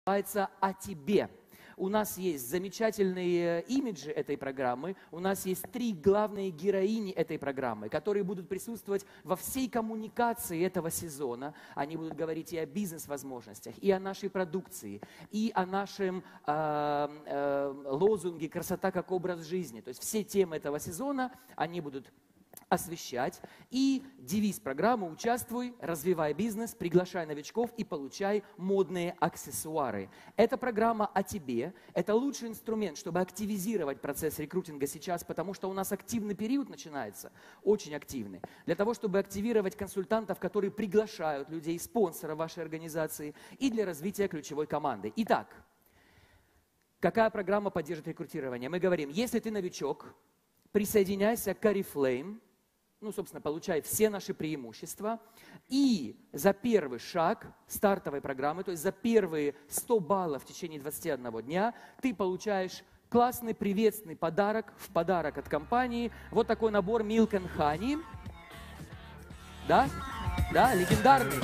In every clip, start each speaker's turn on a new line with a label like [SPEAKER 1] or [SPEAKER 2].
[SPEAKER 1] называется «О тебе». У нас есть замечательные имиджи этой программы, у нас есть 3 главные героини этой программы, которые будут присутствовать во всей коммуникации этого сезона. Они будут говорить и о бизнес-возможностях, и о нашей продукции, и о нашем лозунге «Красота как образ жизни». То есть все темы этого сезона они будут освещать. И девиз программы: участвуй, развивай бизнес, приглашай новичков и получай модные аксессуары. Эта программа о тебе. Это лучший инструмент, чтобы активизировать процесс рекрутинга сейчас, потому что у нас активный период начинается, очень активный. Для того, чтобы активировать консультантов, которые приглашают людей, спонсоров вашей организации, и для развития ключевой команды. Итак, какая программа поддержит рекрутирование? Мы говорим, если ты новичок, присоединяйся к Oriflame, собственно, получай все наши преимущества. И за первый шаг стартовой программы, то есть за первые 100 баллов в течение 21 дня, ты получаешь классный приветственный подарок, в подарок от компании. Вот такой набор Milk and Honey. Да? Да, легендарный.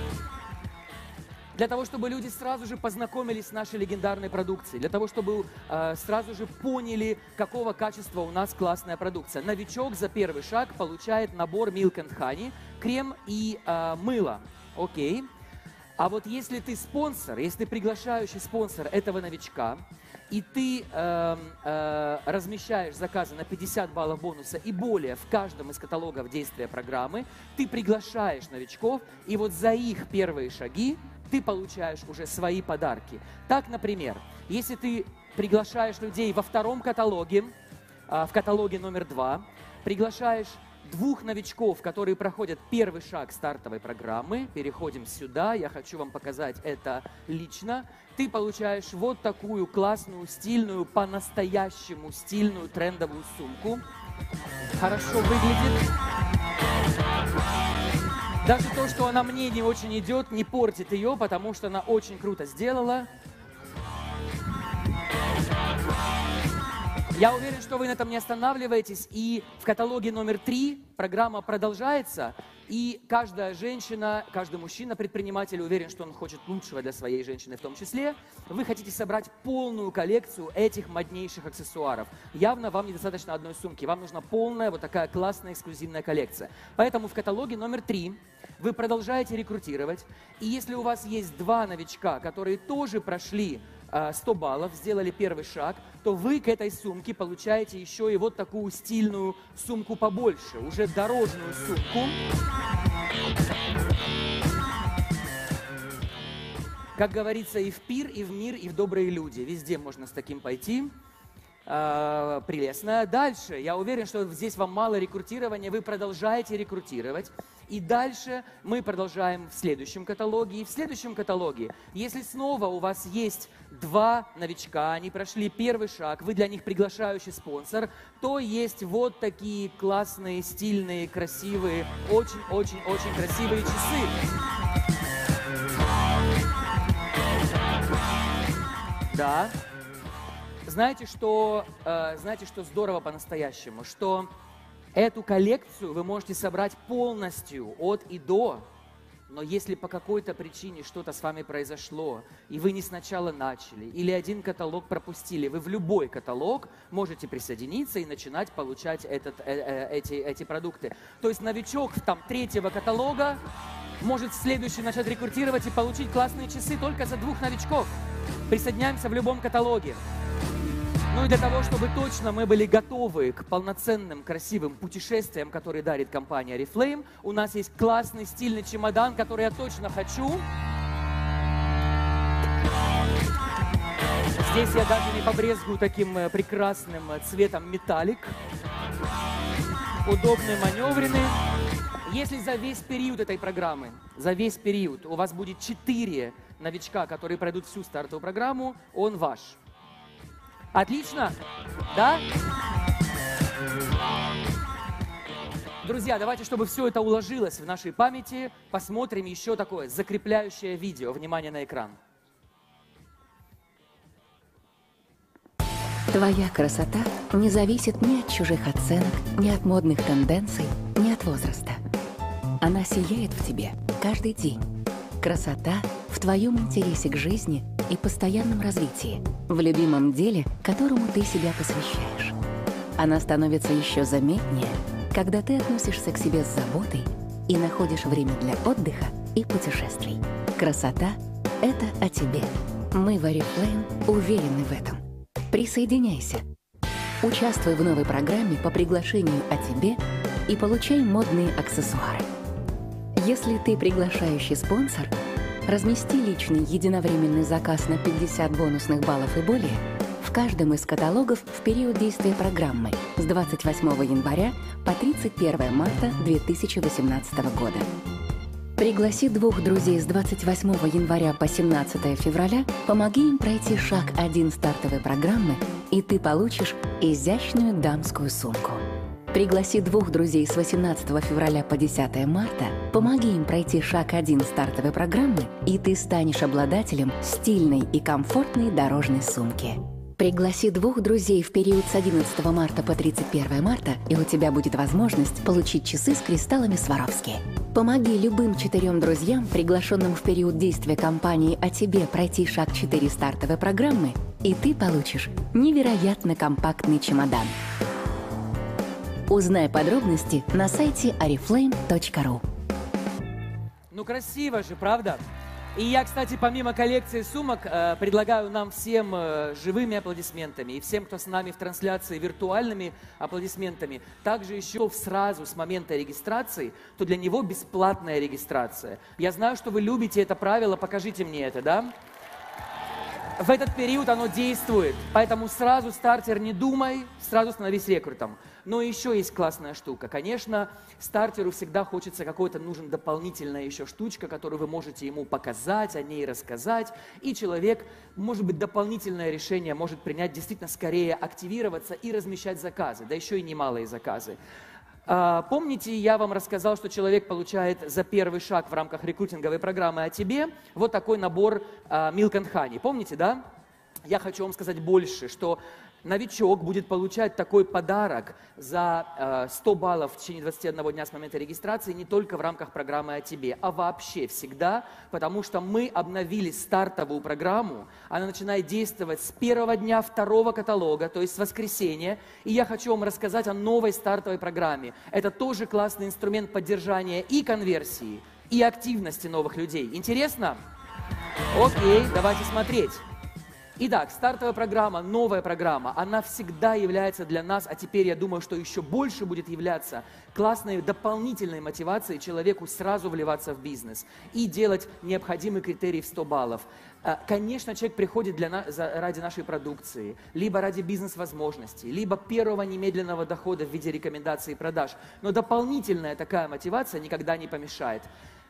[SPEAKER 1] Для того, чтобы люди сразу же познакомились с нашей легендарной продукцией, для того, чтобы сразу же поняли, какого качества у нас классная продукция. Новичок за первый шаг получает набор Milk and Honey, крем и мыло. Окей. А вот если ты спонсор, если ты приглашающий спонсор этого новичка, и ты размещаешь заказы на 50 баллов бонуса и более в каждом из каталогов действия программы, ты приглашаешь новичков, и вот за их первые шаги ты получаешь уже свои подарки. Так, например, если ты приглашаешь людей во втором каталоге, в каталоге номер 2, приглашаешь 2 новичков, которые проходят первый шаг стартовой программы, переходим сюда, я хочу вам показать это лично, ты получаешь вот такую классную, стильную, по-настоящему стильную трендовую сумку. Хорошо выглядит. Даже то, что она мне не очень идет, не портит ее, потому что она очень круто сделала. Я уверен, что вы на этом не останавливаетесь. И в каталоге номер 3 программа продолжается. И каждая женщина, каждый мужчина-предприниматель уверен, что он хочет лучшего для своей женщины в том числе. Вы хотите собрать полную коллекцию этих моднейших аксессуаров. Явно вам недостаточно одной сумки. Вам нужна полная вот такая классная эксклюзивная коллекция. Поэтому в каталоге номер 3 вы продолжаете рекрутировать. И если у вас есть 2 новичка, которые тоже прошли 100 баллов, сделали первый шаг, то вы к этой сумке получаете еще и вот такую стильную сумку побольше, уже дорожную сумку. Как говорится, и в пир, и в мир, и в добрые люди. Везде можно с таким пойти. Прелестно. Дальше. Я уверен, что здесь вам мало рекрутирования, вы продолжаете рекрутировать. И дальше мы продолжаем в следующем каталоге. И в следующем каталоге, если снова у вас есть 2 новичка, они прошли первый шаг, вы для них приглашающий спонсор, то есть вот такие классные, стильные, красивые, очень-очень-очень красивые часы. Да. Знаете, что здорово по-настоящему? Что эту коллекцию вы можете собрать полностью от и до, но если по какой-то причине что-то с вами произошло, и вы не сначала начали, или один каталог пропустили, вы в любой каталог можете присоединиться и начинать получать эти продукты. То есть новичок там 3-го каталога может в следующий начать рекрутировать и получить классные часы только за 2 новичков. Присоединяемся в любом каталоге. Ну и для того, чтобы точно мы были готовы к полноценным, красивым путешествиям, которые дарит компания Oriflame, у нас есть классный, стильный чемодан, который я точно хочу. Здесь я даже не побрезгую таким прекрасным цветом металлик. Удобный, маневренный. Если за весь период этой программы, за весь период у вас будет 4 новичка, которые пройдут всю стартовую программу, он ваш. Отлично? Да? Друзья, давайте, чтобы все это уложилось в нашей памяти, посмотрим еще такое закрепляющее видео. Внимание на экран.
[SPEAKER 2] Твоя красота не зависит ни от чужих оценок, ни от модных тенденций, ни от возраста. Она сияет в тебе каждый день. Красота в твоем интересе к жизни и постоянном развитии, в любимом деле, которому ты себя посвящаешь. Она становится еще заметнее, когда ты относишься к себе с заботой и находишь время для отдыха и путешествий. Красота — это о тебе. Мы в Oriflame уверены в этом. Присоединяйся. Участвуй в новой программе по приглашению о тебе и получай модные аксессуары. Если ты приглашающий спонсор, размести личный единовременный заказ на 50 бонусных баллов и более в каждом из каталогов в период действия программы с 28 января по 31 марта 2018 года. Пригласи 2 друзей с 28 января по 17 февраля, помоги им пройти шаг 1 стартовой программы, и ты получишь изящную дамскую сумку. Пригласи 2 друзей с 18 февраля по 10 марта, помоги им пройти шаг 1 стартовой программы, и ты станешь обладателем стильной и комфортной дорожной сумки. Пригласи 2 друзей в период с 11 марта по 31 марта, и у тебя будет возможность получить часы с кристаллами Сваровски. Помоги любым 4 друзьям, приглашенным в период действия кампании «О тебе» пройти шаг 4 стартовой программы, и ты получишь невероятно компактный чемодан. Узнай подробности на сайте oriflame.ru.
[SPEAKER 1] Ну, красиво же, правда? И я, кстати, помимо коллекции сумок, предлагаю нам всем живыми аплодисментами и всем, кто с нами в трансляции, виртуальными аплодисментами, также еще сразу с момента регистрации, то для него бесплатная регистрация. Я знаю, что вы любите это правило, покажите мне это, да? В этот период оно действует, поэтому сразу, стартер, не думай, сразу становись рекрутом. Но еще есть классная штука. Конечно, стартеру всегда хочется какой-то, нужен дополнительная еще штучка, которую вы можете ему показать, о ней рассказать. И человек, может быть, дополнительное решение может принять действительно скорее активироваться и размещать заказы, да еще и немалые заказы. Помните, я вам рассказал, что человек получает за первый шаг в рамках рекрутинговой программы «О тебе» вот такой набор Milk and Honey. Помните, да? Я хочу вам сказать больше, что новичок будет получать такой подарок за 100 баллов в течение 21 дня с момента регистрации не только в рамках программы «О тебе», а вообще всегда, потому что мы обновили стартовую программу. Она начинает действовать с первого дня второго каталога, то есть с воскресенья. И я хочу вам рассказать о новой стартовой программе. Это тоже классный инструмент поддержания и конверсии, и активности новых людей. Интересно? Окей, давайте смотреть. Итак, стартовая программа, новая программа, она всегда является для нас, а теперь я думаю, что еще больше будет являться классной дополнительной мотивацией человеку сразу вливаться в бизнес и делать необходимый критерий в 100 баллов. Конечно, человек приходит ради нашей продукции, либо ради бизнес-возможностей, либо первого немедленного дохода в виде рекомендаций и продаж. Но дополнительная такая мотивация никогда не помешает.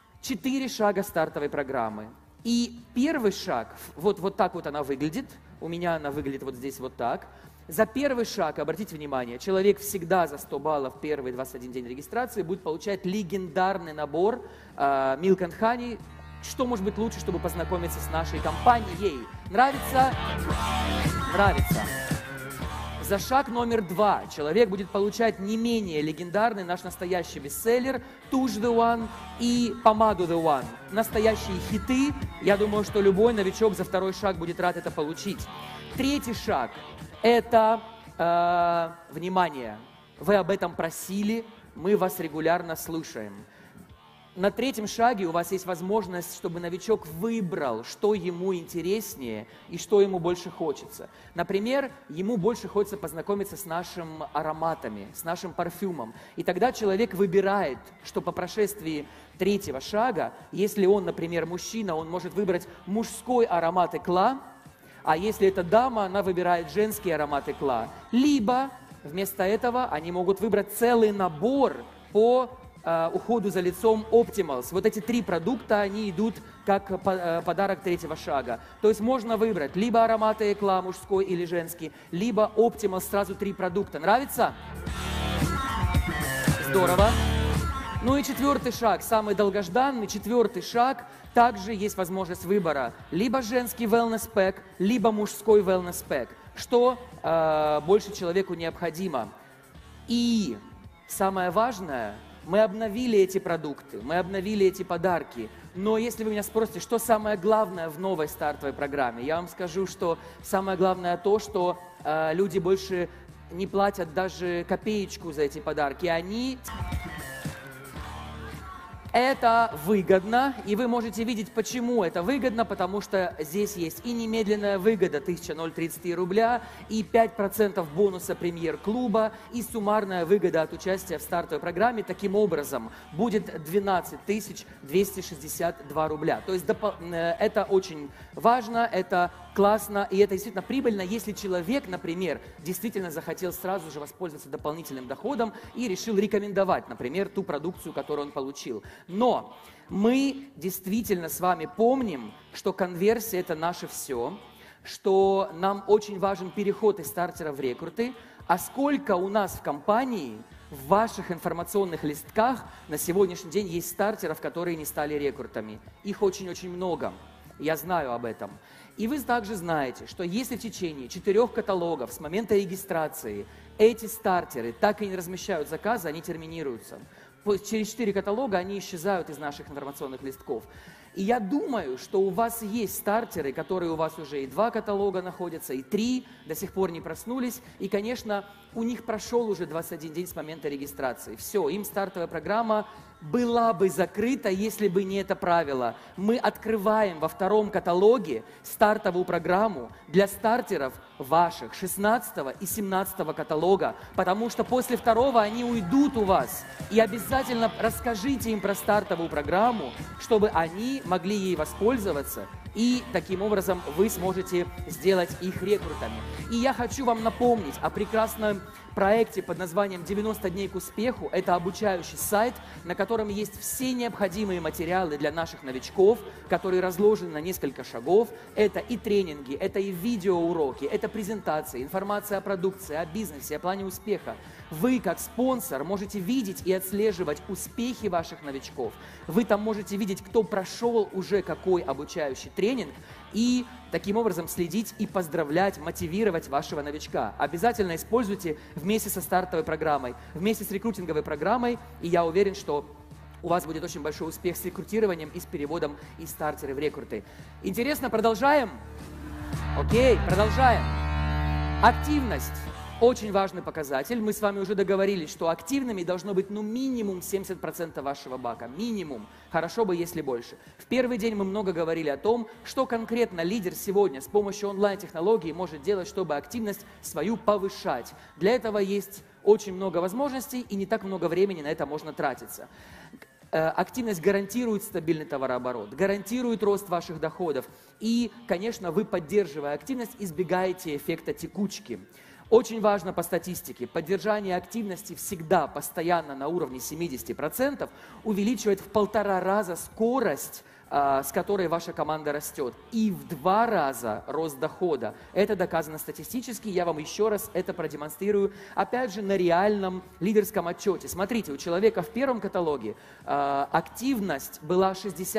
[SPEAKER 1] 4 шага стартовой программы. И первый шаг, вот так вот она выглядит, у меня она выглядит вот здесь вот так. За первый шаг, обратите внимание, человек всегда за 100 баллов первый 21 день регистрации будет получать легендарный набор Milk and Honey. Что может быть лучше, чтобы познакомиться с нашей компанией? Нравится? Нравится. За шаг номер 2 человек будет получать не менее легендарный наш настоящий бестселлер «Тушь The One» и «Помаду The One». Настоящие хиты. Я думаю, что любой новичок за второй шаг будет рад это получить. Третий шаг – это, внимание, вы об этом просили, мы вас регулярно слушаем. На третьем шаге у вас есть возможность, чтобы новичок выбрал, что ему интереснее и что ему больше хочется. Например, ему больше хочется познакомиться с нашими ароматами, с нашим парфюмом. И тогда человек выбирает, что по прошествии третьего шага, если он, например, мужчина, он может выбрать мужской аромат Экла, а если это дама, она выбирает женский аромат Экла. Либо вместо этого они могут выбрать целый набор по уходу за лицом Optimals. Вот эти 3 продукта, они идут как подарок третьего шага. То есть можно выбрать либо ароматы Экла, мужской или женский, либо Optimals, сразу 3 продукта. Нравится? Здорово. Ну и 4-й шаг, самый долгожданный, 4-й шаг, также есть возможность выбора. Либо женский wellness pack, либо мужской wellness pack. Что больше человеку необходимо. И самое важное, мы обновили эти продукты, мы обновили эти подарки. Но если вы меня спросите, что самое главное в новой стартовой программе, я вам скажу, что самое главное то, что люди больше не платят даже копеечку за эти подарки. Это выгодно, и вы можете видеть, почему это выгодно, потому что здесь есть и немедленная выгода 1033 рубля, и 5% бонуса премьер-клуба, и суммарная выгода от участия в стартовой программе. Таким образом, будет 12 262 рубля. То есть это очень важно, это классно, и это действительно прибыльно, если человек, например, действительно захотел сразу же воспользоваться дополнительным доходом и решил рекомендовать, например, ту продукцию, которую он получил. Но мы действительно с вами помним, что конверсия – это наше все, что нам очень важен переход из стартера в рекруты, а сколько у нас в компании, в ваших информационных листках на сегодняшний день есть стартеров, которые не стали рекрутами. Их очень-очень много. Я знаю об этом. И вы также знаете, что если в течение 4 каталогов с момента регистрации эти стартеры так и не размещают заказы, они терминируются. Через 4 каталога они исчезают из наших информационных листков. И я думаю, что у вас есть стартеры, которые у вас уже и 2 каталога находятся, и 3, до сих пор не проснулись. И, конечно, у них прошел уже 21 день с момента регистрации. Все, им стартовая программа была бы закрыта, если бы не это правило. Мы открываем во 2 каталоге стартовую программу для стартеров ваших 16 и 17 каталога, потому что после 2 они уйдут у вас. И обязательно расскажите им про стартовую программу, чтобы они могли ей воспользоваться, и таким образом вы сможете сделать их рекрутами. И я хочу вам напомнить о прекрасном проекте под названием «90 дней к успеху». Это обучающий сайт, на котором есть все необходимые материалы для наших новичков, которые разложены на несколько шагов. Это и тренинги, это и видеоуроки, это презентации, информация о продукции, о бизнесе, о плане успеха. Вы, как спонсор, можете видеть и отслеживать успехи ваших новичков. Вы там можете видеть, кто прошел уже какой обучающий тренинг, и таким образом следить и поздравлять, мотивировать вашего новичка. Обязательно используйте вместе со стартовой программой, вместе с рекрутинговой программой, и я уверен, что у вас будет очень большой успех с рекрутированием и с переводом из стартера в рекруты. Интересно, продолжаем? Окей, продолжаем. Активность. Очень важный показатель. Мы с вами уже договорились, что активными должно быть минимум 70% вашего бака. Минимум. Хорошо бы, если больше. В первый день мы много говорили о том, что конкретно лидер сегодня с помощью онлайн-технологий может делать, чтобы активность свою повышать. Для этого есть очень много возможностей, и не так много времени на это можно тратиться. Активность гарантирует стабильный товарооборот, гарантирует рост ваших доходов. И, конечно, вы, поддерживая активность, избегаете эффекта текучки. Очень важно по статистике, поддержание активности всегда постоянно на уровне 70% увеличивает в 1,5 раза скорость, с которой ваша команда растет, и в 2 раза рост дохода. Это доказано статистически, я вам еще раз это продемонстрирую, опять же, на реальном лидерском отчете. Смотрите, у человека в первом каталоге активность была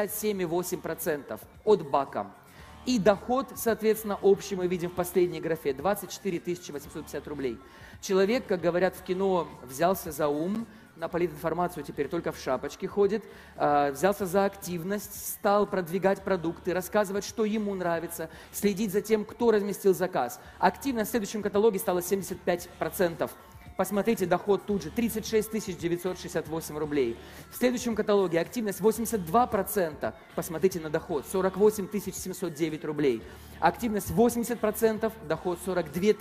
[SPEAKER 1] 67,8% от бака. И доход, соответственно, общий мы видим в последней графе – 24 850 рублей. Человек, как говорят в кино, взялся за ум, на политинформацию теперь только в шапочке ходит, взялся за активность, стал продвигать продукты, рассказывать, что ему нравится, следить за тем, кто разместил заказ. Активность в следующем каталоге стала 75%. Посмотрите, доход тут же 36 968 рублей. В следующем каталоге активность 82%. Посмотрите на доход 48 709 рублей. Активность 80%, доход 42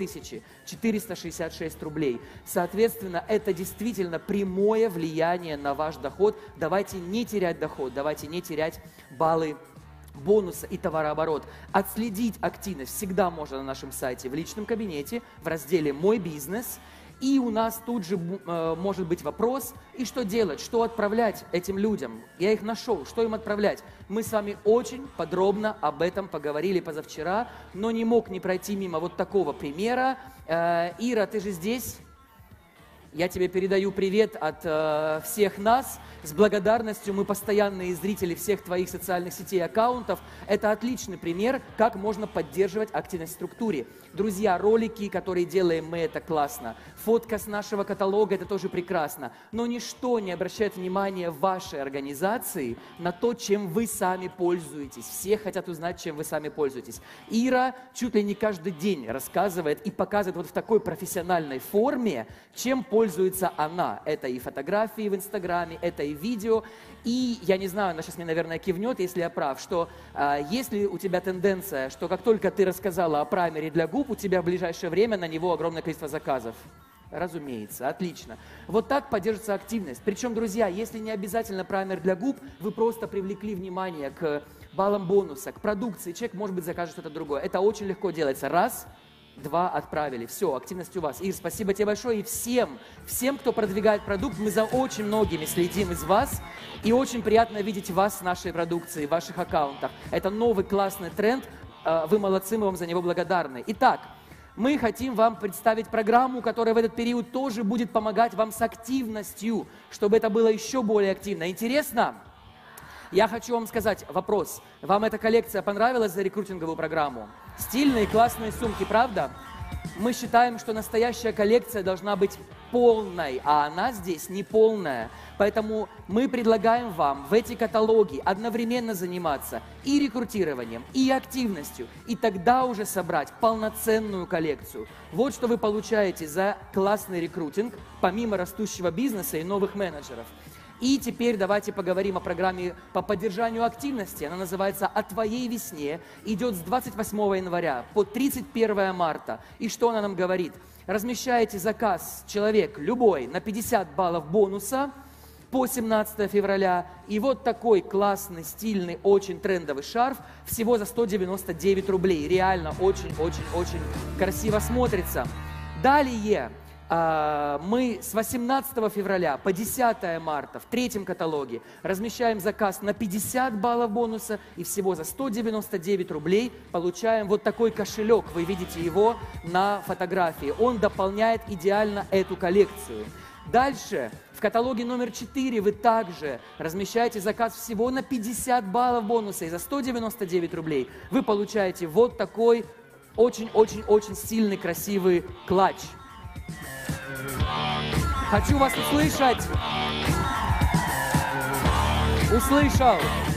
[SPEAKER 1] 466 рублей. Соответственно, это действительно прямое влияние на ваш доход. Давайте не терять доход, давайте не терять баллы бонуса и товарооборот. Отследить активность всегда можно на нашем сайте в личном кабинете в разделе «Мой бизнес». И у нас тут же может быть вопрос, и что делать, что отправлять этим людям? Я их нашел, что им отправлять? Мы с вами очень подробно об этом поговорили позавчера, но не мог не пройти мимо вот такого примера. Ира, ты же здесь? Я тебе передаю привет от всех нас. С благодарностью мы постоянные зрители всех твоих социальных сетей и аккаунтов. Это отличный пример, как можно поддерживать активность в структуре. Друзья, ролики, которые делаем мы, это классно. Фотка с нашего каталога, это тоже прекрасно. Но ничто не обращает внимания в вашей организации на то, чем вы сами пользуетесь. Все хотят узнать, чем вы сами пользуетесь. Ира чуть ли не каждый день рассказывает и показывает вот в такой профессиональной форме, чем пользуется она. Это и фотографии в Инстаграме, это и видео. И я не знаю, она сейчас мне, наверное, кивнет, если я прав, что если у тебя тенденция, что как только ты рассказала о праймере для губ, у тебя в ближайшее время на него огромное количество заказов. Разумеется, отлично. Вот так поддерживается активность. Причем, друзья, если не обязательно праймер для губ, вы просто привлекли внимание к баллам бонуса, к продукции, человек, может быть, закажет что-то другое. Это очень легко делается. Раз, два, отправили. Все, активность у вас. Ир, спасибо тебе большое. И всем, кто продвигает продукт, мы за очень многими следим из вас. И очень приятно видеть вас в нашей продукции, в ваших аккаунтах. Это новый классный тренд. Вы молодцы, мы вам за него благодарны. Итак, мы хотим вам представить программу, которая в этот период тоже будет помогать вам с активностью, чтобы это было еще более активно. Интересно? Я хочу вам сказать вопрос. Вам эта коллекция понравилась за рекрутинговую программу? Стильные, классные сумки, правда? Мы считаем, что настоящая коллекция должна быть полной, а она здесь не полная. Поэтому мы предлагаем вам в эти каталоги одновременно заниматься и рекрутированием, и активностью, и тогда уже собрать полноценную коллекцию. Вот что вы получаете за классный рекрутинг, помимо растущего бизнеса и новых менеджеров. И теперь давайте поговорим о программе по поддержанию активности. Она называется «О твоей весне». Идет с 28 января по 31 марта. И что она нам говорит? Размещаете заказ, человек любой, на 50 баллов бонуса по 17 февраля. И вот такой классный, стильный, очень трендовый шарф всего за 199 рублей. Реально очень-очень-очень красиво смотрится. Далее мы с 18 февраля по 10 марта в третьем каталоге размещаем заказ на 50 баллов бонуса и всего за 199 рублей получаем вот такой кошелек. Вы видите его на фотографии. Он дополняет идеально эту коллекцию. Дальше, в каталоге номер 4 вы также размещаете заказ всего на 50 баллов бонуса и за 199 рублей вы получаете вот такой очень-очень-очень стильный, красивый клатч. Хочу вас услышать. Услышал.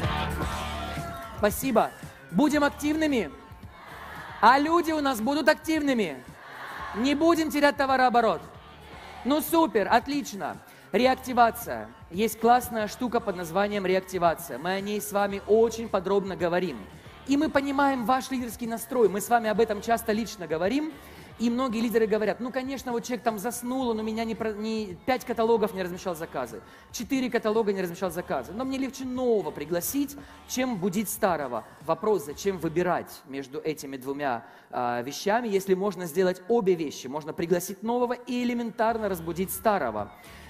[SPEAKER 1] Спасибо. Будем активными. А люди у нас будут активными. Не будем терять товарооборот. Ну супер, отлично. Реактивация. Есть классная штука под названием реактивация. Мы о ней с вами очень подробно говорим. И мы понимаем ваш лидерский настрой. Мы с вами об этом часто лично говорим. И многие лидеры говорят, ну, конечно, вот человек там заснул, он у меня не 5 каталогов не размещал заказы, 4 каталога не размещал заказы. Но мне легче нового пригласить, чем будить старого. Вопрос, зачем выбирать между этими двумя вещами, если можно сделать обе вещи. Можно пригласить нового и элементарно разбудить старого.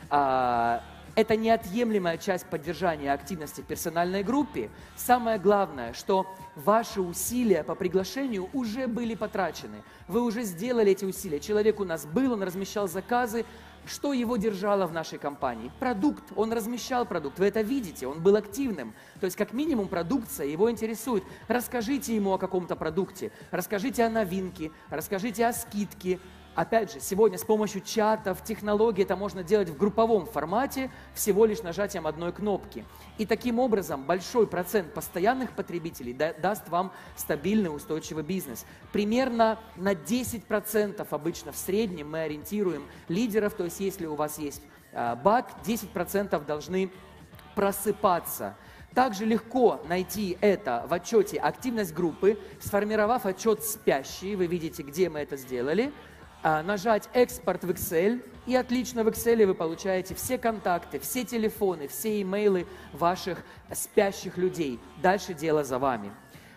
[SPEAKER 1] Это неотъемлемая часть поддержания активности в персональной группе. Самое главное, что ваши усилия по приглашению уже были потрачены. Вы уже сделали эти усилия. Человек у нас был, он размещал заказы. Что его держало в нашей компании? Продукт. Он размещал продукт. Вы это видите. Он был активным. То есть, как минимум, продукция его интересует. Расскажите ему о каком-то продукте. Расскажите о новинке. Расскажите о скидке. Опять же, сегодня с помощью чатов, технологий это можно делать в групповом формате, всего лишь нажатием одной кнопки. И таким образом большой процент постоянных потребителей даст вам стабильный, устойчивый бизнес. Примерно на 10% обычно в среднем мы ориентируем лидеров, то есть если у вас есть баг, 10% должны просыпаться. Также легко найти это в отчете «Активность группы», сформировав отчет «Спящие», вы видите, где мы это сделали. Нажать «Экспорт в Excel», и отлично в Excel вы получаете все контакты, все телефоны, все имейлы ваших спящих людей. Дальше дело за вами.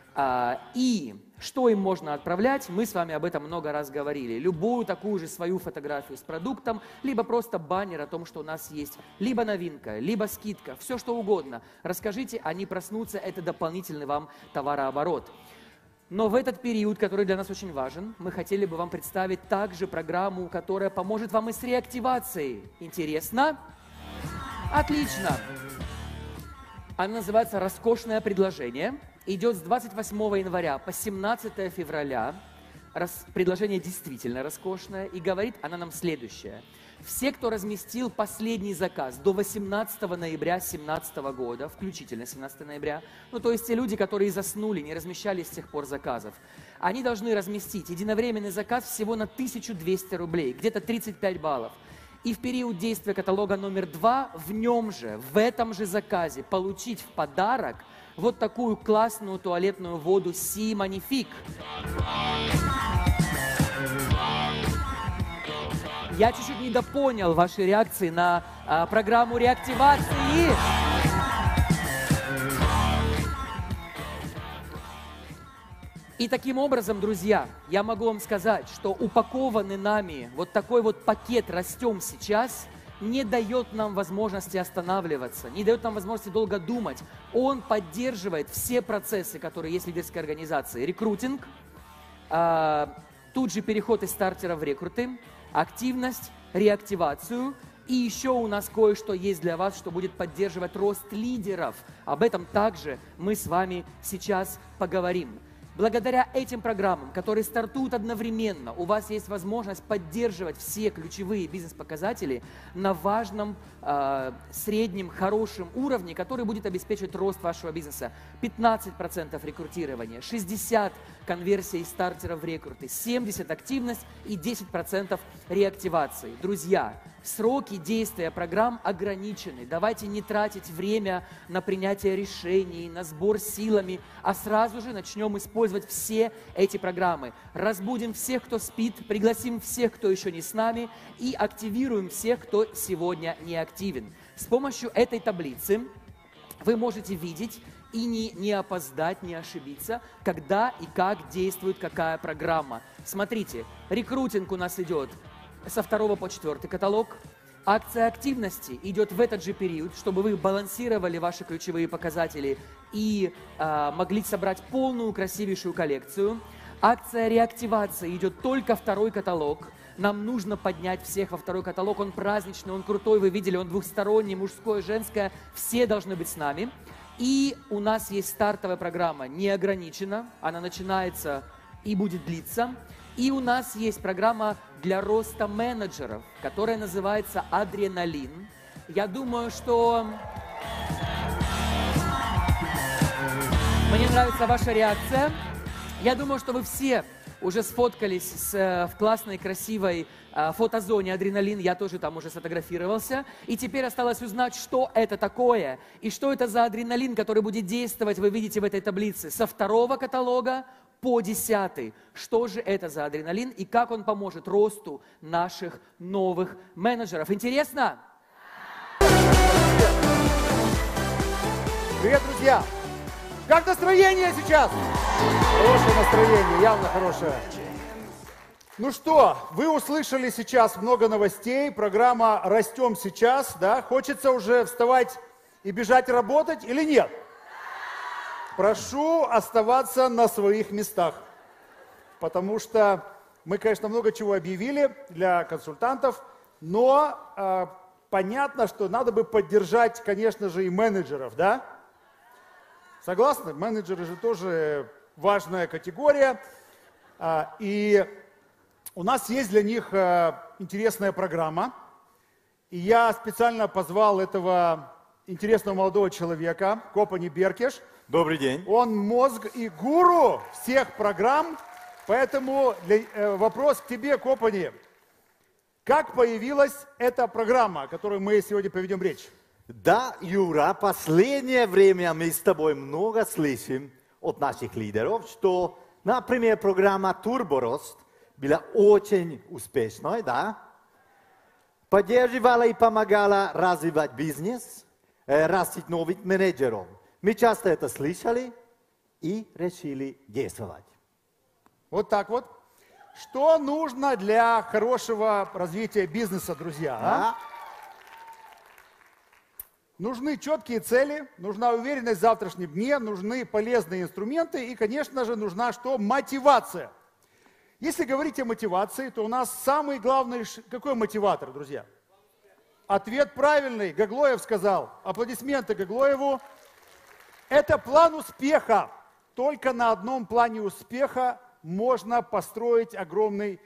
[SPEAKER 1] И что им можно отправлять, мы с вами об этом много раз говорили. Любую такую же свою фотографию с продуктом, либо просто баннер о том, что у нас есть либо новинка, либо скидка, все что угодно. Расскажите, они проснутся, это дополнительный вам товарооборот. Но в этот период, который для нас очень важен, мы хотели бы вам представить также программу, которая поможет вам и с реактивацией. Интересно? Отлично! Она называется «Роскошное предложение». Идет с 28 января по 17 февраля. Предложение действительно роскошное. И говорит она нам следующее. Все, кто разместил последний заказ до 18 ноября 2017 года, включительно 17 ноября, ну то есть те люди, которые заснули, не размещали с тех пор заказов, они должны разместить единовременный заказ всего на 1200 рублей, где-то 35 баллов. И в период действия каталога номер 2 в нем же, в этом же заказе получить в подарок вот такую классную туалетную воду Си Magnifique. Я чуть-чуть недопонял ваши реакции на программу реактивации. И таким образом, друзья, я могу вам сказать, что упакованный нами вот такой вот пакет «Растем сейчас» не дает нам возможности останавливаться, не дает нам возможности долго думать. Он поддерживает все процессы, которые есть в лидерской организации. Рекрутинг, тут же переход из стартера в рекруты, активность, реактивацию. И еще у нас кое-что есть для вас, что будет поддерживать рост лидеров. Об этом также мы с вами сейчас поговорим. Благодаря этим программам, которые стартуют одновременно, у вас есть возможность поддерживать все ключевые бизнес-показатели на важном, среднем, хорошем уровне, который будет обеспечивать рост вашего бизнеса. 15% рекрутирования, 60% конверсия из стартера в рекруты, 70% активность и 10% реактивации. Друзья, сроки действия программ ограничены. Давайте не тратить время на принятие решений, на сбор силами, а сразу же начнем использовать все эти программы. Разбудим всех, кто спит, пригласим всех, кто еще не с нами, и активируем всех, кто сегодня не активен. С помощью этой таблицы вы можете видеть и не опоздать, не ошибиться, когда и как действует какая программа. Смотрите, рекрутинг у нас идет со 2 по 4 каталог. Акция активности идет в этот же период, чтобы вы балансировали ваши ключевые показатели и могли собрать полную красивейшую коллекцию. Акция реактивации идет только 2 каталог. Нам нужно поднять всех во 2 каталог. Он праздничный, он крутой, вы видели, он двухсторонний, мужское, женское. Все должны быть с нами. И у нас есть стартовая программа, не ограничена. Она начинается и будет длиться. И у нас есть программа для роста менеджеров, которая называется «Адреналин». Я думаю, что мне нравится ваша реакция. Я думаю, что вы все уже сфоткались в классной, красивой фотозоне «Адреналин». Я тоже там уже сфотографировался. И теперь осталось узнать, что это такое. И что это за адреналин, который будет действовать, вы видите в этой таблице, со 2 каталога по 10. Что же это за адреналин и как он поможет росту наших новых менеджеров? Интересно?
[SPEAKER 3] Привет, друзья! Как настроение сейчас? Хорошее настроение, явно хорошее. Ну что, вы услышали сейчас много новостей, программа «Растем сейчас», да? Хочется уже вставать и бежать работать или нет? Прошу оставаться на своих местах, потому что мы, конечно, много чего объявили для консультантов, но понятно, что надо бы поддержать, конечно же, и менеджеров, да? Согласны? Менеджеры же тоже важная категория, и у нас есть для них интересная программа, и я специально позвал этого интересного молодого человека, Копани Беркеш.
[SPEAKER 4] Добрый день.
[SPEAKER 3] Он мозг и гуру всех программ, поэтому вопрос к тебе, Копани. Как появилась эта программа, о которой мы сегодня поведем речь?
[SPEAKER 4] Да, Юра, последнее время мы с тобой много слышим от наших лидеров, что, например, программа «Турборост» была очень успешной, да? Поддерживала и помогала развивать бизнес, растить новых менеджеров. Мы часто это слышали и решили действовать.
[SPEAKER 3] Вот так вот. Что нужно для хорошего развития бизнеса, друзья?
[SPEAKER 4] Да.
[SPEAKER 3] Нужны четкие цели, нужна уверенность в завтрашнем дне, нужны полезные инструменты и, конечно же, нужна что? Мотивация. Если говорить о мотивации, то у нас самый главный... Какой мотиватор, друзья? Ответ правильный. Гаглоев сказал. Аплодисменты Гаглоеву. Это план успеха. Только на одном плане успеха можно построить огромный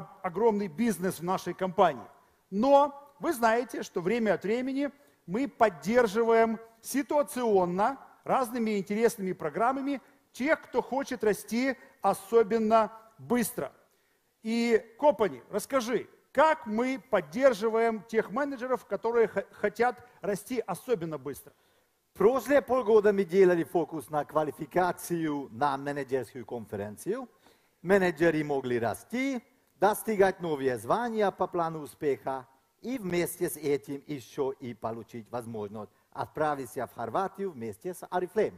[SPEAKER 3] бизнес в нашей компании. Но вы знаете, что время от времени мы поддерживаем ситуационно разными интересными программами тех, кто хочет расти особенно быстро. И, Копани, расскажи, как мы поддерживаем тех менеджеров, которые хотят расти особенно быстро?
[SPEAKER 4] Прошлые полгода мы делали фокус на квалификацию на менеджерскую конференцию. Менеджеры могли расти, достигать новые звания по плану успеха и вместе с этим еще и получить возможность отправиться в Хорватию вместе с Oriflame.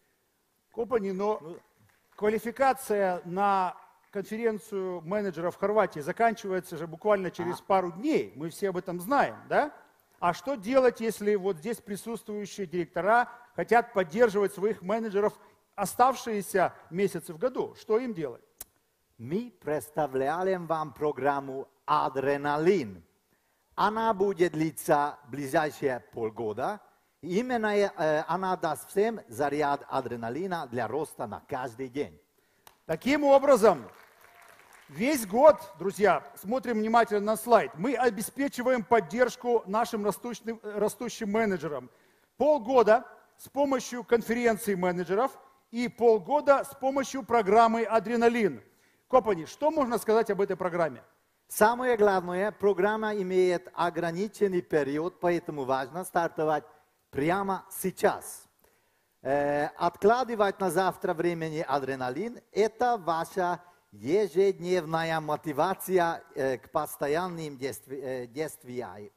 [SPEAKER 3] Копани, но квалификация на конференцию менеджеров в Хорватии заканчивается же буквально через пару дней. Мы все об этом знаем, да? А что делать, если вот здесь присутствующие директора хотят поддерживать своих менеджеров оставшиеся месяцы в году? Что им делать?
[SPEAKER 4] Мы представляем вам программу «Адреналин». Она будет длиться ближайшие полгода. Именно она даст всем заряд адреналина для роста на каждый день.
[SPEAKER 3] Таким образом, весь год, друзья, смотрим внимательно на слайд, мы обеспечиваем поддержку нашим растущим менеджерам. Полгода с помощью конференции менеджеров и полгода с помощью программы «Адреналин». Копани, что можно сказать об этой программе?
[SPEAKER 4] Самое главное, программа имеет ограниченный период, поэтому важно стартовать прямо сейчас. Откладывать на завтра времени адреналин – это ваша ежедневная мотивация к постоянным действиям.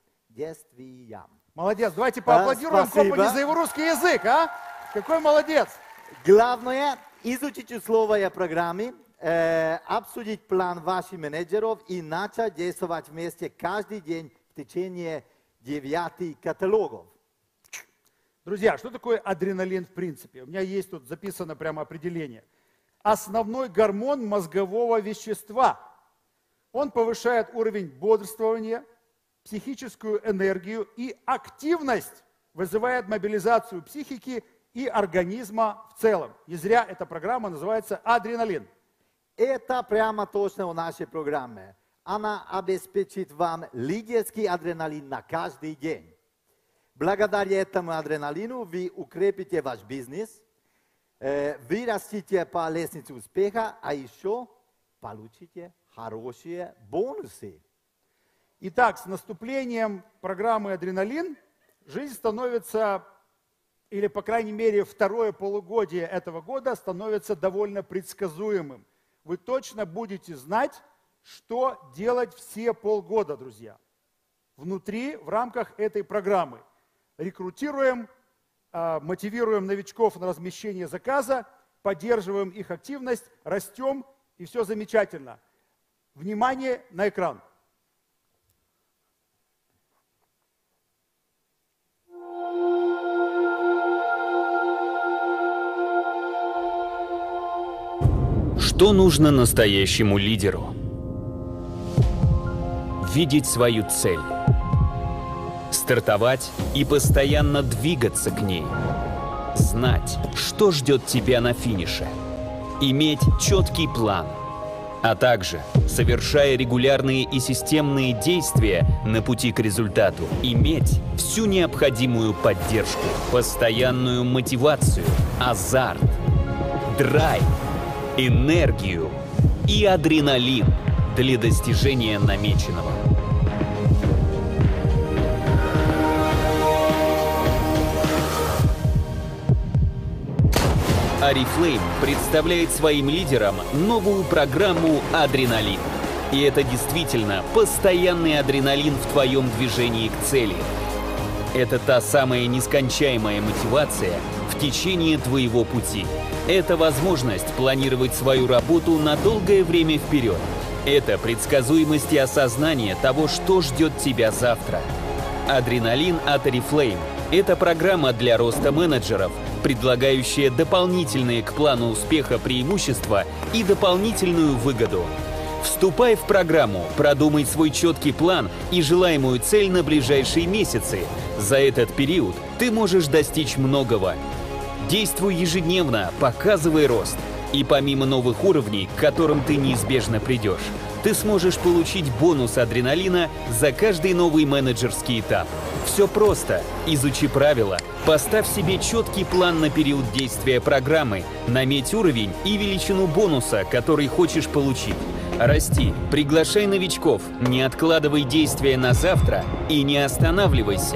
[SPEAKER 3] Молодец, давайте поаплодируем Копани за его русский язык, а? Какой молодец!
[SPEAKER 4] Главное – изучить условия программы, обсудить план ваших менеджеров и начать действовать вместе каждый день в течение 9 каталогов.
[SPEAKER 3] Друзья, что такое адреналин в принципе? У меня есть тут записано прямо определение. Основной гормон мозгового вещества. Он повышает уровень бодрствования, психическую энергию и активность, вызывает мобилизацию психики и организма в целом. Не зря эта программа называется «Адреналин».
[SPEAKER 4] Это прямо точно в нашей программе. Она обеспечит вам лидерский адреналин на каждый день. Благодаря этому адреналину вы укрепите ваш бизнес, вы растите по лестнице успеха, а еще получите хорошие бонусы.
[SPEAKER 3] Итак, с наступлением программы «Адреналин» жизнь становится, или по крайней мере второе полугодие этого года, становится довольно предсказуемым. Вы точно будете знать, что делать все полгода, друзья. Внутри, в рамках этой программы. Рекрутируем, мотивируем новичков на размещение заказа, поддерживаем их активность, растем, и все замечательно. Внимание на экран.
[SPEAKER 5] Что нужно настоящему лидеру? Видеть свою цель. Стартовать и постоянно двигаться к ней. Знать, что ждет тебя на финише. Иметь четкий план. А также, совершая регулярные и системные действия на пути к результату, иметь всю необходимую поддержку, постоянную мотивацию, азарт, драйв, энергию и адреналин для достижения намеченного. Oriflame представляет своим лидерам новую программу «Адреналин». И это действительно постоянный адреналин в твоем движении к цели. Это та самая нескончаемая мотивация в течение твоего пути. Это возможность планировать свою работу на долгое время вперед. Это предсказуемость и осознание того, что ждет тебя завтра. Адреналин от Oriflame Это программа для роста менеджеров, предлагающая дополнительные к плану успеха преимущества и дополнительную выгоду. Вступай в программу, продумай свой четкий план и желаемую цель на ближайшие месяцы. За этот период ты можешь достичь многого. Действуй ежедневно, показывай рост. И помимо новых уровней, к которым ты неизбежно придешь, ты сможешь получить бонус адреналина за каждый новый менеджерский этап. Все просто. Изучи правила, поставь себе четкий план на период действия программы, наметь уровень и величину бонуса, который хочешь получить. Расти, приглашай новичков, не откладывай действия на завтра и не останавливайся.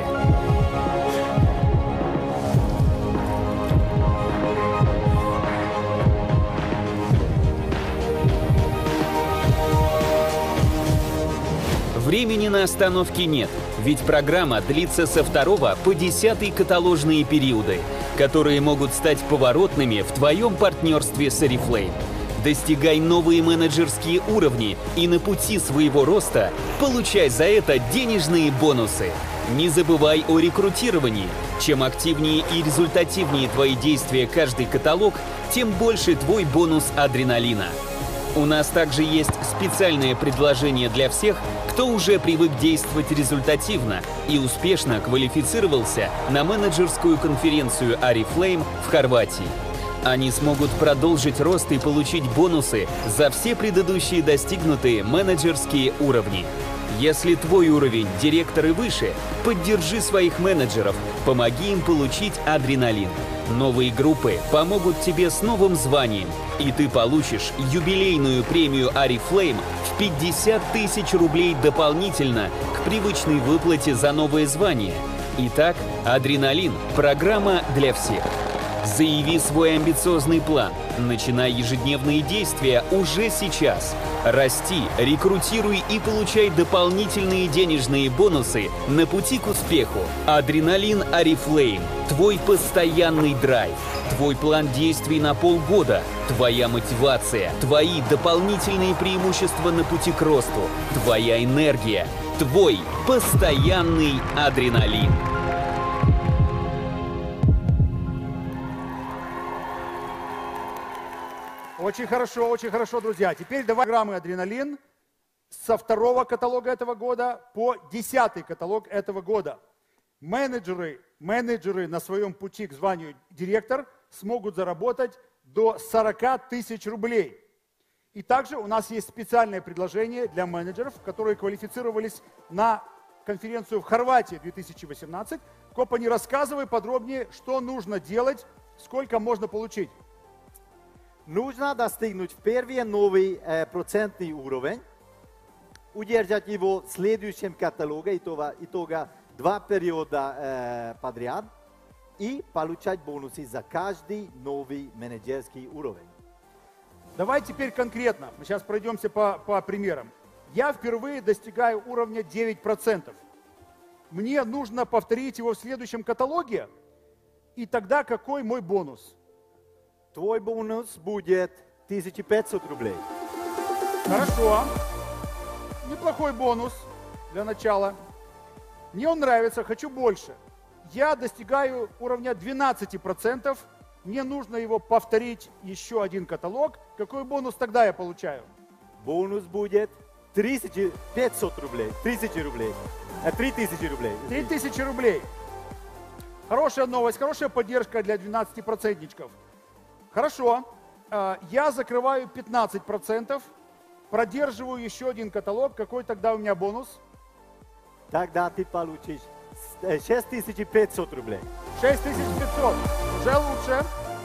[SPEAKER 5] Времени на остановки нет, ведь программа длится со 2 по 10 каталожные периоды, которые могут стать поворотными в твоем партнерстве с Oriflame. Достигай новые менеджерские уровни и на пути своего роста получай за это денежные бонусы. Не забывай о рекрутировании. Чем активнее и результативнее твои действия каждый каталог, тем больше твой бонус адреналина. У нас также есть специальное предложение для всех, кто уже привык действовать результативно и успешно квалифицировался на менеджерскую конференцию Oriflame в Хорватии. Они смогут продолжить рост и получить бонусы за все предыдущие достигнутые менеджерские уровни. Если твой уровень директор и выше, поддержи своих менеджеров, помоги им получить адреналин. Новые группы помогут тебе с новым званием, и ты получишь юбилейную премию Oriflame в 50 тысяч рублей дополнительно к привычной выплате за новое звание. Итак, адреналин – программа для всех. Заяви свой амбициозный план. Начинай ежедневные действия уже сейчас. Расти, рекрутируй и получай дополнительные денежные бонусы на пути к успеху. Адреналин Oriflame. Твой постоянный драйв. Твой план действий на полгода. Твоя мотивация. Твои дополнительные преимущества на пути к росту. Твоя энергия. Твой постоянный адреналин.
[SPEAKER 3] Очень хорошо, друзья. Теперь давай программы «Адреналин» со 2-го каталога этого года по 10-й каталог этого года. Менеджеры на своем пути к званию директор смогут заработать до 40 тысяч рублей. И также у нас есть специальное предложение для менеджеров, которые квалифицировались на конференцию в Хорватии 2018. Копани, рассказывай подробнее, что нужно делать, сколько можно получить.
[SPEAKER 4] Нужно достигнуть в первый новый процентный уровень, удержать его в следующем каталоге, итога 2 периода подряд, и получать бонусы за каждый новый менеджерский уровень.
[SPEAKER 3] Давай теперь конкретно, мы сейчас пройдемся по примерам. Я впервые достигаю уровня 9%. Мне нужно повторить его в следующем каталоге, и тогда какой мой бонус?
[SPEAKER 4] Твой бонус будет 1500 рублей.
[SPEAKER 3] Хорошо. Неплохой бонус для начала. Мне он нравится, хочу больше. Я достигаю уровня 12%. Мне нужно его повторить еще один каталог. Какой бонус тогда я получаю?
[SPEAKER 4] Бонус будет 3500 рублей. 3000 рублей. 3000 рублей.
[SPEAKER 3] 3000 рублей. Хорошая новость, хорошая поддержка для 12%. Хорошо, я закрываю 15%, продерживаю еще один каталог. Какой тогда у меня бонус?
[SPEAKER 4] Тогда ты получишь 6500 рублей.
[SPEAKER 3] 6500, уже лучше.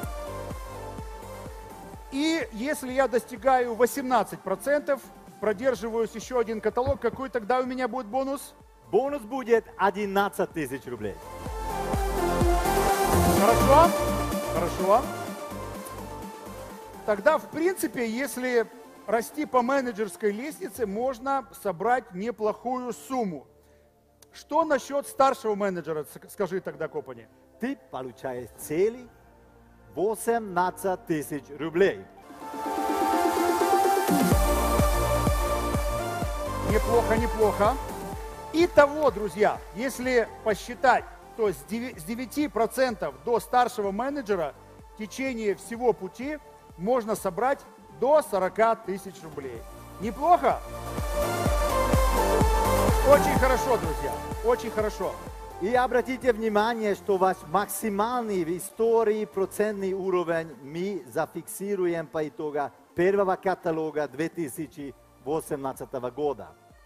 [SPEAKER 3] И если я достигаю 18%, продерживаюсь еще один каталог, какой тогда у меня будет бонус?
[SPEAKER 4] Бонус будет 11 тысяч рублей.
[SPEAKER 3] Хорошо, хорошо. Тогда, в принципе, если расти по менеджерской лестнице, можно собрать неплохую сумму. Что насчет старшего менеджера, скажи тогда, Копани?
[SPEAKER 4] Ты получаешь цели 18 тысяч рублей.
[SPEAKER 3] Неплохо, неплохо. Итого, друзья, если посчитать, то с 9% до старшего менеджера в течение всего пути можно собрать до 40 тысяч рублей. Неплохо? Очень хорошо, друзья, очень хорошо.
[SPEAKER 4] И обратите внимание, что ваш максимальный в истории процентный уровень мы зафиксируем по итогам первого каталога 2018 года.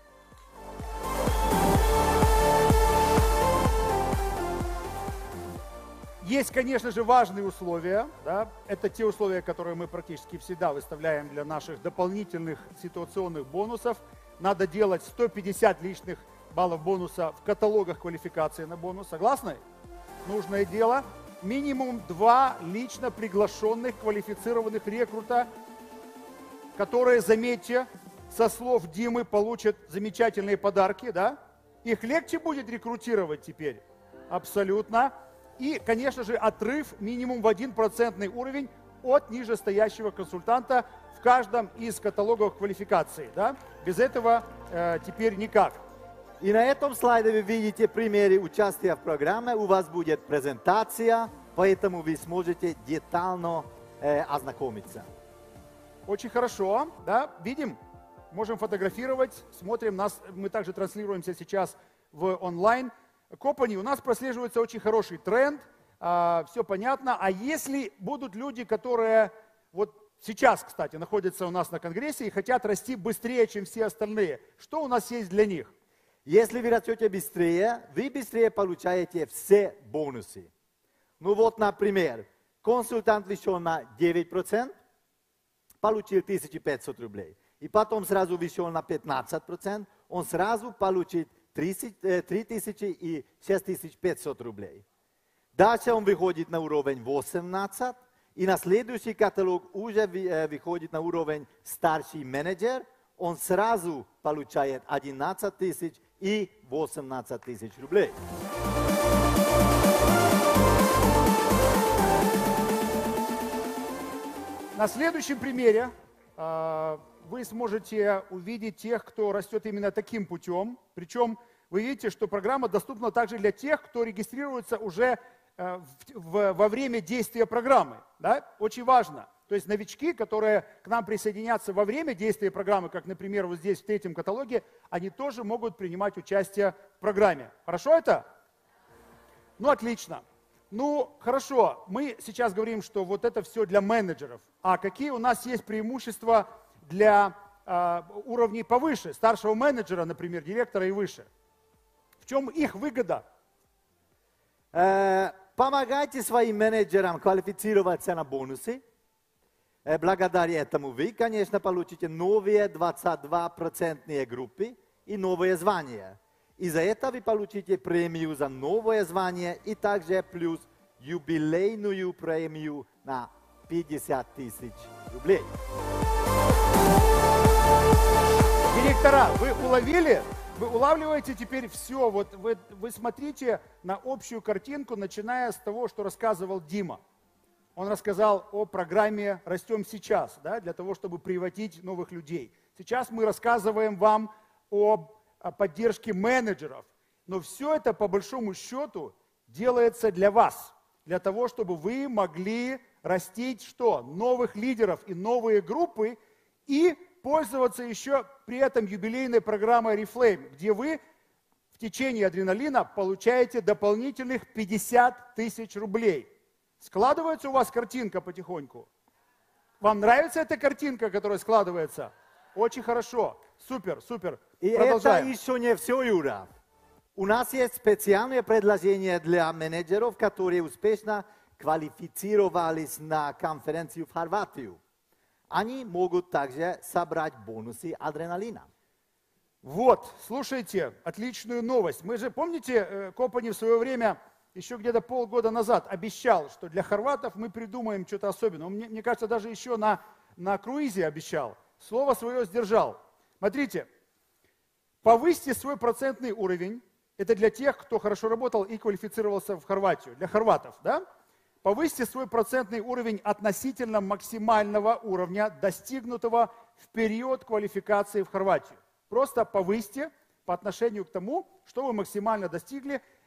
[SPEAKER 3] Есть, конечно же, важные условия. Да? Это те условия, которые мы практически всегда выставляем для наших дополнительных ситуационных бонусов. Надо делать 150 личных баллов бонуса в каталогах квалификации на бонус. Согласны? Нужное дело. Минимум 2 лично приглашенных квалифицированных рекрута, которые, заметьте, со слов Димы, получат замечательные подарки. Да? Их легче будет рекрутировать теперь? Абсолютно. И, конечно же, отрыв минимум в 1% уровень от нижестоящего консультанта в каждом из каталогов квалификации. Да? Без этого теперь никак.
[SPEAKER 4] И на этом слайде вы видите примеры участия в программе. У вас будет презентация, поэтому вы сможете детально ознакомиться.
[SPEAKER 3] Очень хорошо. Да? Видим? Можем фотографировать, смотрим. Мы также транслируемся сейчас в онлайн. Company, у нас прослеживается очень хороший тренд, все понятно. А если будут люди, которые вот сейчас, кстати, находятся у нас на конгрессе и хотят расти быстрее, чем все остальные, что у нас есть для них?
[SPEAKER 4] Если вы растете быстрее, вы быстрее получаете все бонусы. Ну вот, например, консультант вышел на 9%, получил 1500 рублей. И потом сразу вышел на 15%, он сразу получит 3000 и 6500 рублей. Дальше он выходит на уровень 18, и на следующий каталог уже выходит на уровень старший менеджер, он сразу получает 11 тысяч и 18 тысяч рублей.
[SPEAKER 3] На следующем примере вы сможете увидеть тех, кто растет именно таким путем. Причем вы видите, что программа доступна также для тех, кто регистрируется уже во время действия программы. Да? Очень важно. То есть новички, которые к нам присоединятся во время действия программы, как, например, вот здесь в третьем каталоге, они тоже могут принимать участие в программе. Хорошо это? Ну, отлично. Ну, хорошо. Мы сейчас говорим, что вот это все для менеджеров. А какие у нас есть преимущества для уровней повыше, старшего менеджера, например, директора и выше? В чем их выгода?
[SPEAKER 4] Помогайте своим менеджерам квалифицироваться на бонусы. Благодаря этому вы, конечно, получите новые 22% группы и новые звания. И за это вы получите премию за новое звание и также плюс юбилейную премию на 50 тысяч рублей.
[SPEAKER 3] Директора, вы уловили? Вы улавливаете теперь все. Вот вы смотрите на общую картинку, начиная с того, что рассказывал Дима. Он рассказал о программе «Растем сейчас», да, для того, чтобы приводить новых людей. Сейчас мы рассказываем вам о поддержке менеджеров. Но все это, по большому счету, делается для вас. Для того, чтобы вы могли растить что? Новых лидеров и новые группы. И пользоваться еще при этом юбилейной программой Reflame, где вы в течение адреналина получаете дополнительных 50 тысяч рублей. Складывается у вас картинка потихоньку? Вам нравится эта картинка, которая складывается? Очень хорошо. Супер, супер.
[SPEAKER 4] И
[SPEAKER 3] продолжаем.
[SPEAKER 4] это еще не все, Юра. У нас есть специальное предложение для менеджеров, которые успешно квалифицировались на конференцию в Хорватию. Они могут также собрать бонусы адреналина.
[SPEAKER 3] Вот, слушайте, отличную новость. Мы же, помните, Company в свое время, еще где-то полгода назад, обещал, что для хорватов мы придумаем что-то особенное. Он, мне кажется, даже еще на круизе обещал. Слово свое сдержал. Смотрите, повысьте свой процентный уровень. Это для тех, кто хорошо работал и квалифицировался в Хорватию, для хорватов, да? Повысьте свой процентный уровень относительно максимального уровня, достигнутого в период квалификации в Хорватию. Просто повысьте по отношению к тому, что вы максимально достигли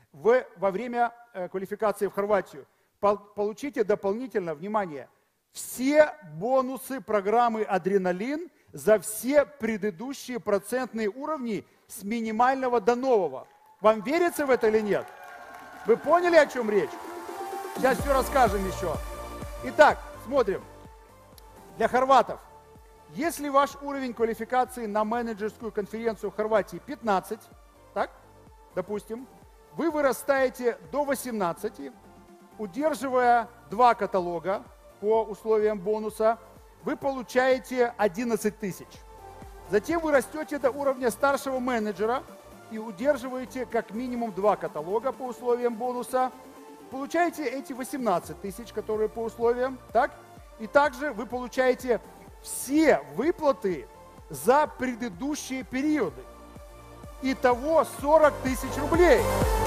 [SPEAKER 3] во время квалификации в Хорватию. Получите дополнительно, внимание, все бонусы программы «Адреналин» за все предыдущие процентные уровни с минимального до нового. Вам верится в это или нет? Вы поняли, о чем речь? Сейчас все расскажем еще. Итак, смотрим. Для хорватов. Если ваш уровень квалификации на менеджерскую конференцию в Хорватии 15, так, допустим, вы вырастаете до 18, удерживая 2 каталога по условиям бонуса, вы получаете 11 тысяч. Затем вы растете до уровня старшего менеджера и удерживаете как минимум 2 каталога по условиям бонуса. Получаете эти 18 тысяч, которые по условиям, так? И также вы получаете все выплаты за предыдущие периоды. Итого 40 тысяч рублей.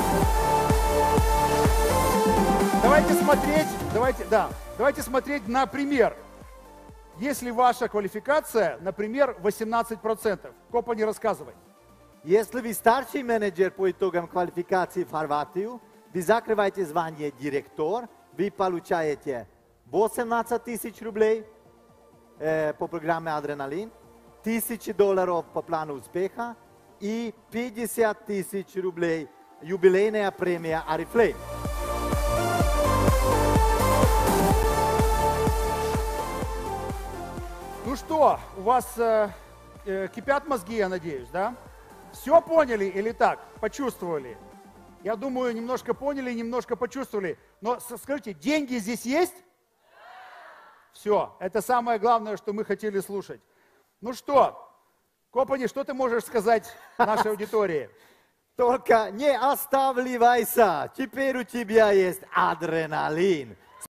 [SPEAKER 3] Давайте смотреть на пример. Если ваша квалификация, например, 18%, Копа, не рассказывай.
[SPEAKER 4] Если вы старший менеджер по итогам квалификации в Хорватию, вы закрываете звание директор, вы получаете 18 тысяч рублей по программе «Адреналин», $1000 по плану успеха и 50 тысяч рублей юбилейная премия «Арифлейм».
[SPEAKER 3] Ну что, у вас кипят мозги, я надеюсь, да? Все поняли или так? Почувствовали? Я думаю, немножко поняли, немножко почувствовали. Но скажите, деньги здесь есть? Все, это самое главное, что мы хотели слушать. Ну что, Копани, что ты можешь сказать нашей аудитории?
[SPEAKER 4] Только не оставляйся, теперь у тебя есть адреналин.